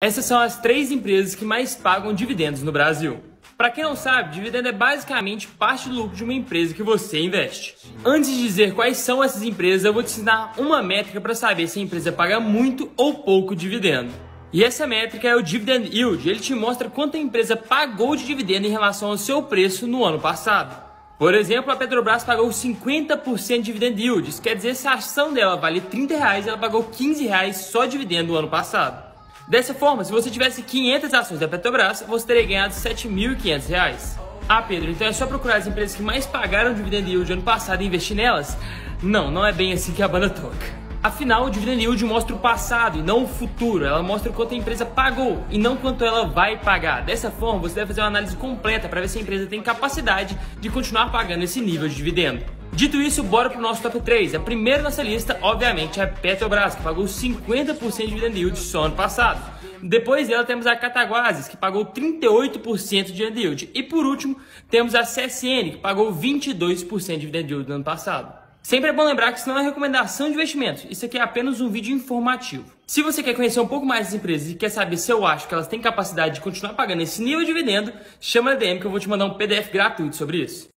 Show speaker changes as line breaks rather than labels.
Essas são as 3 empresas que mais pagam dividendos no Brasil. Para quem não sabe, dividendo é basicamente parte do lucro de uma empresa que você investe. Antes de dizer quais são essas empresas, eu vou te ensinar uma métrica para saber se a empresa paga muito ou pouco dividendo. E essa métrica é o Dividend Yield. Ele te mostra quanto a empresa pagou de dividendo em relação ao seu preço no ano passado. Por exemplo, a Petrobras pagou 50% de Dividend Yield. Isso quer dizer que se a ação dela vale R$30, ela pagou R$15 só de dividendo no ano passado. Dessa forma, se você tivesse 500 ações da Petrobras, você teria ganhado R$7.500. Ah, Pedro, então é só procurar as empresas que mais pagaram Dividend Yield ano passado e investir nelas? Não, não é bem assim que a banda toca. Afinal, o Dividend Yield mostra o passado e não o futuro. Ela mostra quanto a empresa pagou e não quanto ela vai pagar. Dessa forma, você deve fazer uma análise completa para ver se a empresa tem capacidade de continuar pagando esse nível de dividendo. Dito isso, bora pro nosso top 3. A primeira nessa lista, obviamente, é a Petrobras, que pagou 50% de Dividend Yield só ano passado. Depois dela temos a Cataguases, que pagou 38% de Dividend Yield. E por último, temos a CSN, que pagou 22% de Dividend Yield no ano passado. Sempre é bom lembrar que isso não é recomendação de investimento, isso aqui é apenas um vídeo informativo. Se você quer conhecer um pouco mais das empresas e quer saber se eu acho que elas têm capacidade de continuar pagando esse nível de dividendo, chama a DM que eu vou te mandar um PDF gratuito sobre isso.